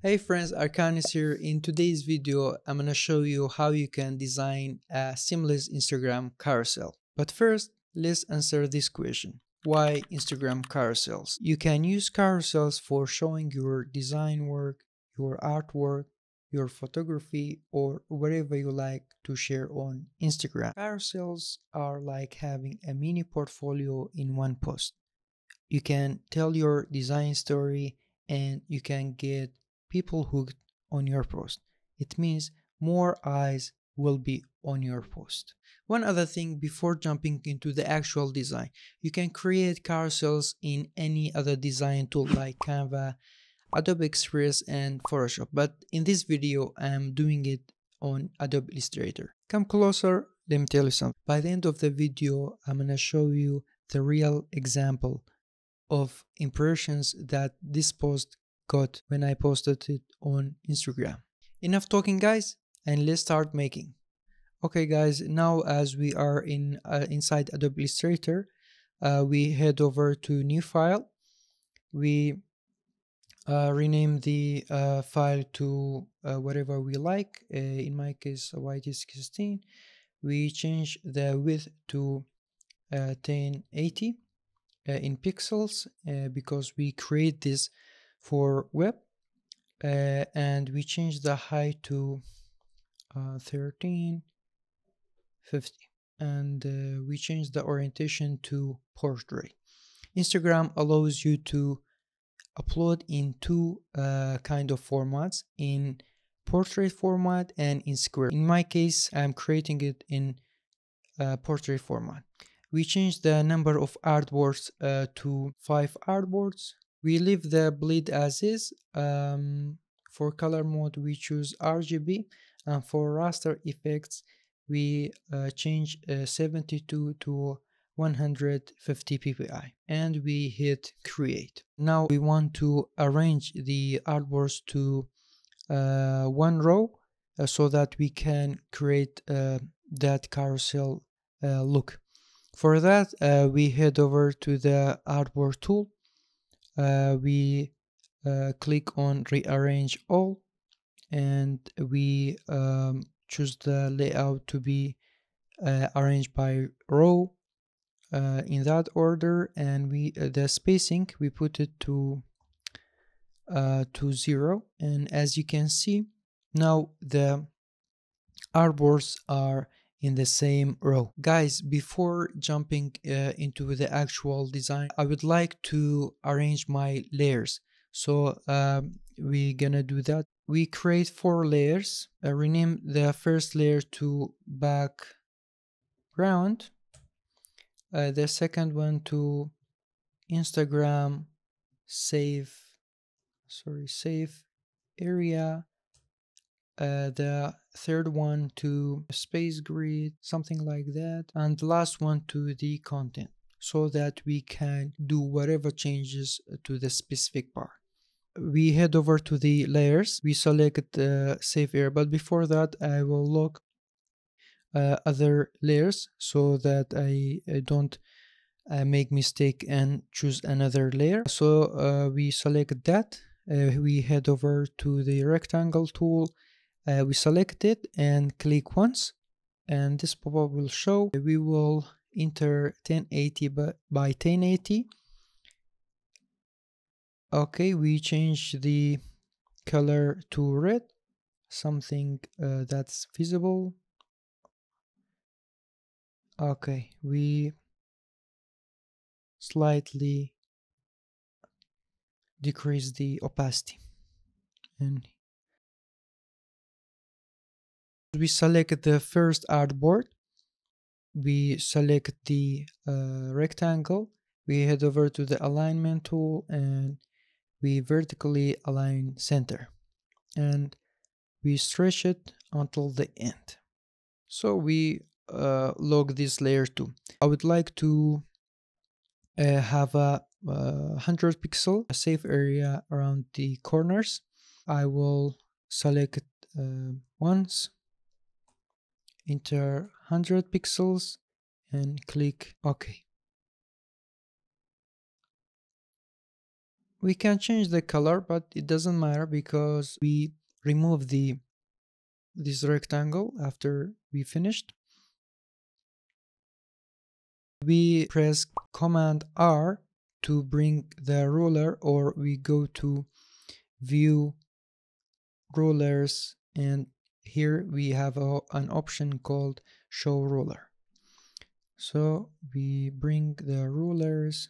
Hey friends, Arcanis here. In today's video, I'm gonna show you how you can design a seamless Instagram carousel. But first, let's answer this question. Why Instagram carousels? You can use carousels for showing your design work, your artwork, your photography, or whatever you like to share on Instagram. Carousels are like having a mini portfolio in one post. You can tell your design story and you can get people hooked on your post. It means more eyes will be on your post. One other thing before jumping into the actual design, you can create carousels in any other design tool like Canva, Adobe Express, and Photoshop. But in this video, I'm doing it on Adobe Illustrator. Come closer, let me tell you something. By the end of the video, I'm gonna show you the real example of impressions that this post got when I posted it on Instagram. Enough talking, guys, and let's start making. Okay, guys, now as we are inside Adobe Illustrator, we head over to new file. We rename the file to whatever we like. In my case, YT16. We change the width to 1080 in pixels because we create this for web, and we change the height to 1350, and we change the orientation to portrait. Instagram allows you to upload in two kind of formats, in portrait format and in square. In my case, I'm creating it in portrait format. We change the number of artboards to 5 artboards. We leave the bleed as is. For color mode, we choose RGB, and for raster effects, we change 72 to 150 ppi, and we hit create. Now we want to arrange the artboards to one row so that we can create that carousel look. For that, we head over to the artboard tool. We click on rearrange all, and we choose the layout to be arranged by row in that order, and we the spacing we put it to 0. And as you can see, now the artboards are in the same row. Guys, before jumping into the actual design, I would like to arrange my layers. So we're gonna do that. We create 4 layers. Rename the first layer to background, the second one to Instagram save area, the third one to space grid, something like that, and the last one to the content, so that we can do whatever changes to the specific part. We head over to the layers, we select the save area, but before that I will look other layers so that I don't make mistake and choose another layer. So we select that, we head over to the rectangle tool, we select it and click once, and this pop-up will show. We will enter 1080 by 1080. Okay, we change the color to red, something that's visible. Okay, we slightly decrease the opacity, and we select the first artboard, we select the rectangle, we head over to the alignment tool, and we vertically align center, and we stretch it until the end. So we log this layer too. I would like to have a 100 pixel safe area around the corners. I will select once, enter 100 pixels, and click OK. We can change the color, but it doesn't matter because we remove this rectangle after we finished. We press Command R to bring the ruler, or we go to View, Rulers, and here we have an option called Show Ruler. So we bring the rulers.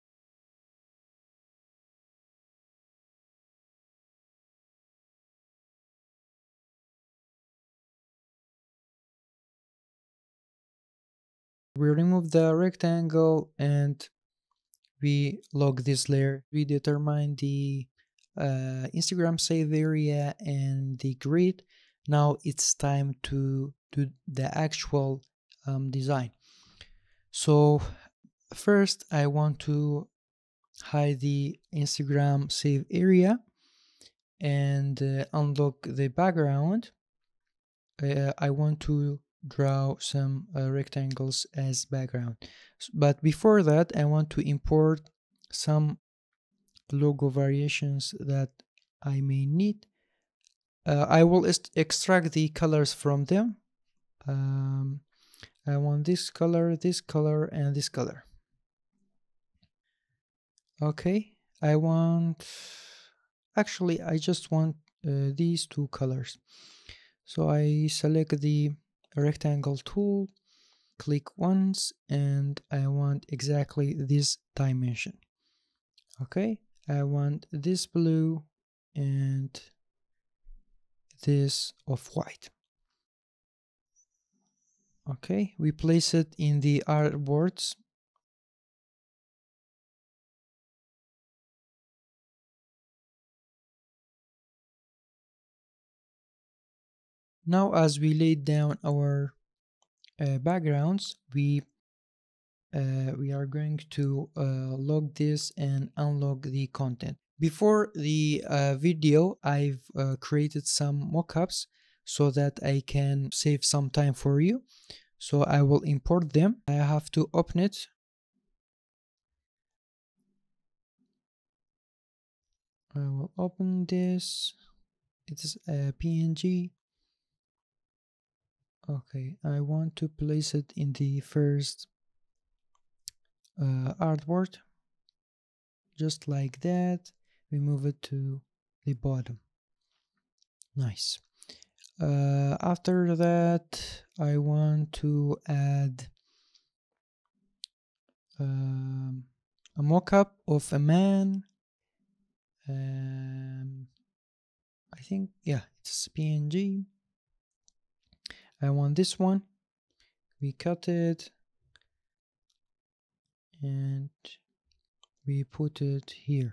We remove the rectangle and we log this layer. We determine the Instagram save area and the grid. Now it's time to do the actual design. So first I want to hide the Instagram save area and unlock the background. I want to draw some rectangles as background, but before that I want to import some logo variations that I may need. I will extract the colors from them. I want this color, and this color. Okay, actually I just want these two colors. So I select the rectangle tool, click once, and I want exactly this dimension. Okay, I want this blue and this off-white. Okay, we place it in the artboards. Now as we laid down our backgrounds, we are going to log this and unlog the content. Before the video, I've created some mockups so that I can save some time for you. So I will import them. I have to open it. I will open this. It's a PNG. Okay, I want to place it in the first artboard. Just like that. We move it to the bottom. Nice. After that, I want to add a mock-up of a man. I think, yeah, it's PNG. I want this one. We cut it and we put it here.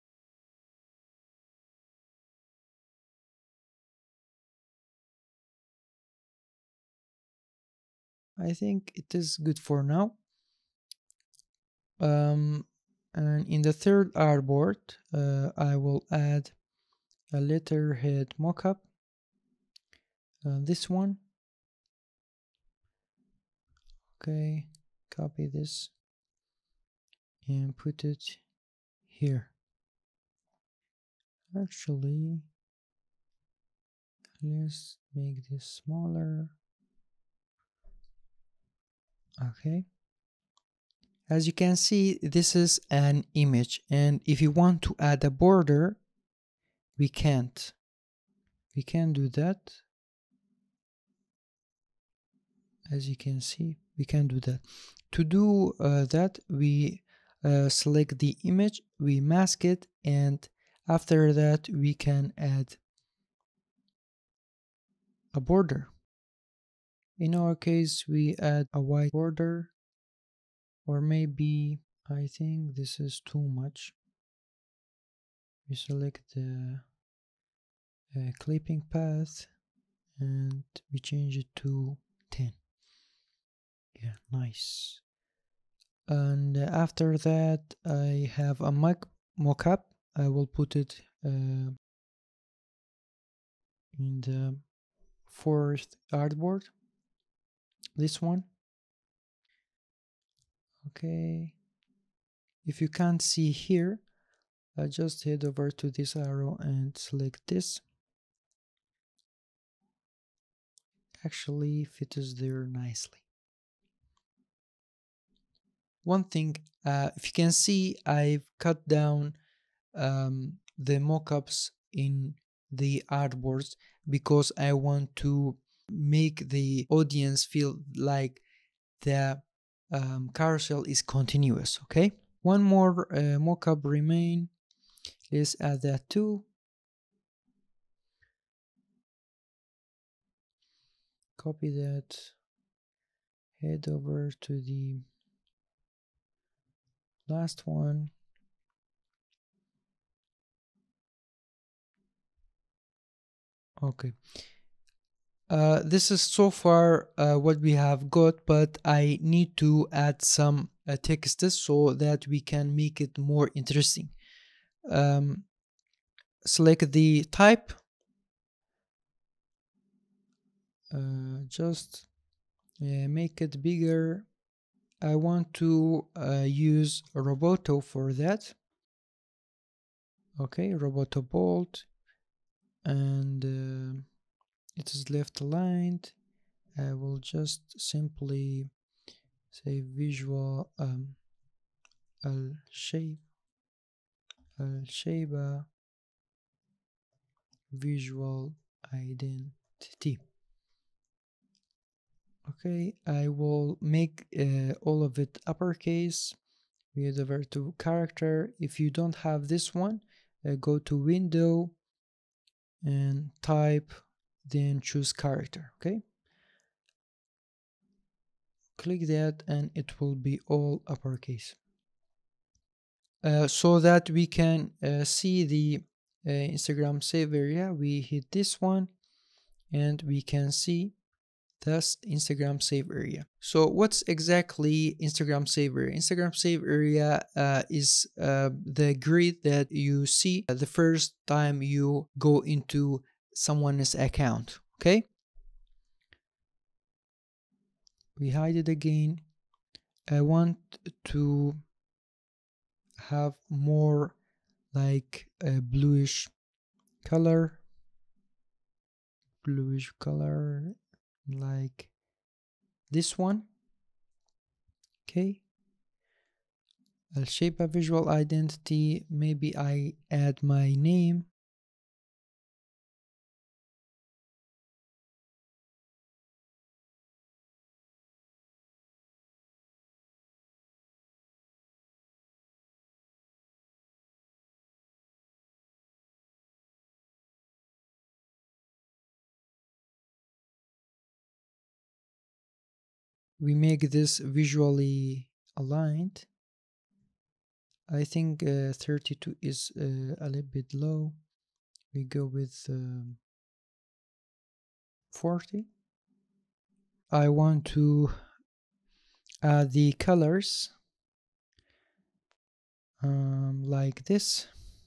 I think it is good for now. And in the third artboard, I will add a letterhead mockup. This one. Okay, copy this and put it here. Actually, let's make this smaller. Okay. As you can see, this is an image, and if you want to add a border, we can't. We can't do that. As you can see, we can't do that. To do that, we select the image, we mask it, and after that, we can add a border. In our case, we add a white border, or maybe I think this is too much. We select the clipping path and we change it to 10. Yeah, nice. And after that, I have a mockup. I will put it in the fourth artboard. This one. Okay. If you can't see here, just head over to this arrow and select this. Actually fits there nicely. One thing, if you can see, I've cut down the mockups in the artboards because I want to make the audience feel like the carousel is continuous. Okay, one more mockup remain. Let's add that too. Copy that, head over to the last one. Okay, this is so far what we have got, but I need to add some texts so that we can make it more interesting. Select the type, just make it bigger. I want to use Roboto for that. Okay, Roboto bold, and it is left aligned. I will just simply say visual shape visual identity. Okay, I will make all of it uppercase. We head over to character. If you don't have this one, go to window and type, then choose character. Okay, click that and it will be all uppercase. So that we can see the Instagram save area, we hit this one and we can see that's Instagram save area. So what's exactly Instagram save area? Instagram save area is the grid that you see the first time you go into someone's account. Okay, we hide it again. I want to have more like a bluish color like this one. Okay, I'll shape a visual identity. Maybe I add my name. We make this visually aligned. I think 32 is a little bit low. We go with 40. I want to add the colors like this.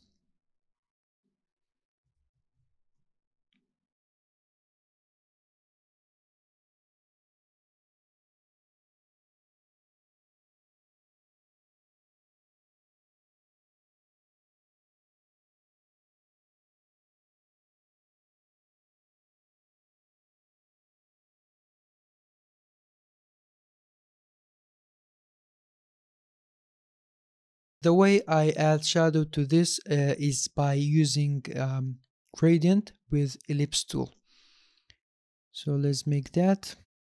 The way I add shadow to this is by using gradient with ellipse tool. So let's make that.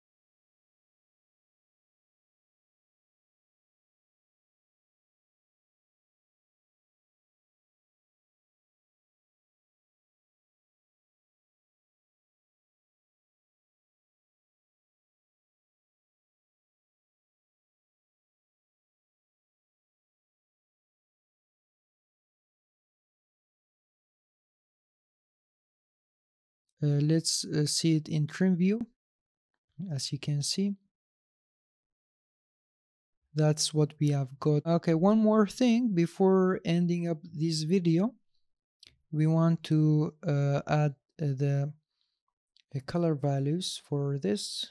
Let's see it in trim view. As you can see, that's what we have got. Okay, one more thing before ending up this video. We want to add the color values for this.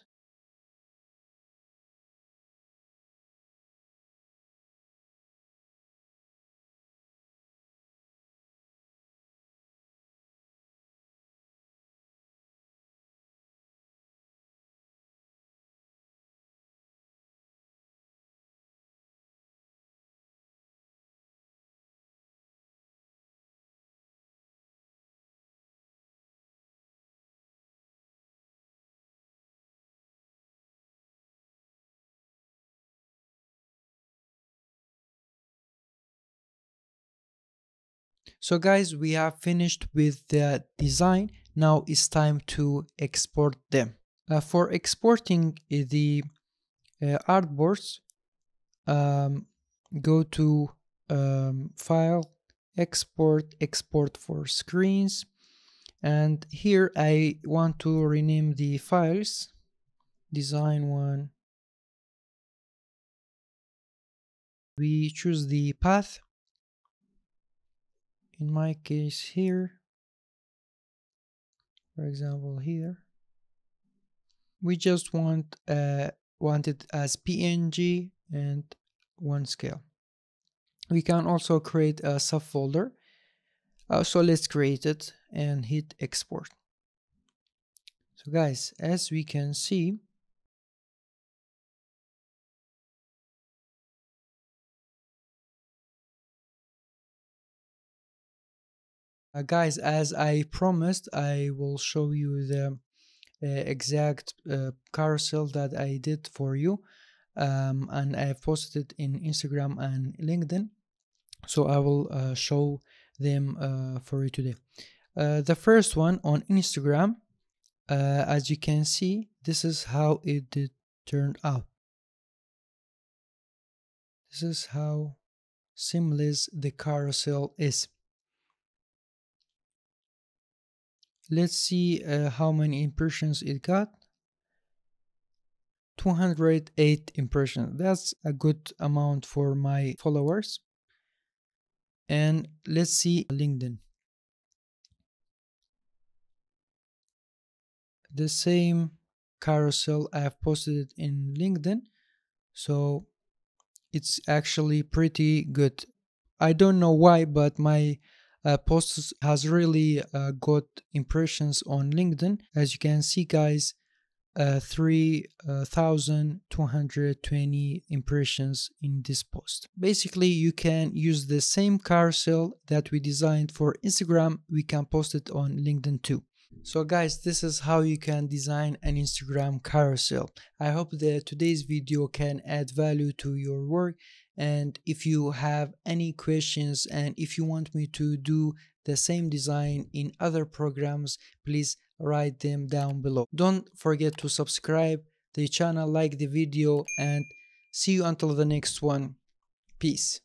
So guys, we have finished with the design. Now it's time to export them. For exporting the artboards, go to File, Export for Screens, and here I want to rename the files design1. We choose the path, in my case here, for example here. We just want it as PNG and one scale. We can also create a subfolder. So let's create it and hit export. So guys, as we can see, guys, as I promised, I will show you the exact carousel that I did for you, and I have posted it in Instagram and LinkedIn, so I will show them for you today. The first one on Instagram, as you can see, this is how it did turn out. This is how seamless the carousel is. Let's see how many impressions it got. 208 impressions. That's a good amount for my followers. And let's see LinkedIn. The same carousel I have posted it in LinkedIn, so it's actually pretty good. I don't know why, but my post has really got impressions on LinkedIn. As you can see, guys, 3,220 impressions in this post. Basically, you can use the same carousel that we designed for Instagram. We can post it on LinkedIn too. So guys, this is how you can design an Instagram carousel. I hope that today's video can add value to your work, and if you have any questions and if you want me to do the same design in other programs, please write them down below. Don't forget to subscribe the channel, like the video, and see you until the next one. Peace.